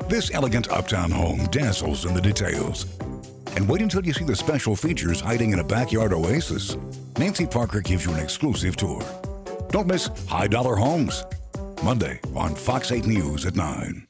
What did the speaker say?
This elegant uptown home dazzles in the details. And wait until you see the special features hiding in a backyard oasis. Nancy Parker gives you an exclusive tour. Don't miss High Dollar Homes, Monday on Fox 8 News at 9.